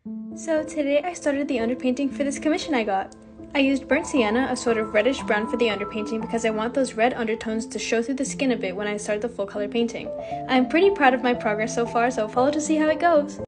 So today I started the underpainting for this commission I got. I used burnt sienna, a sort of reddish brown, for the underpainting because I want those red undertones to show through the skin a bit when I start the full color painting. I'm pretty proud of my progress so far, so follow to see how it goes!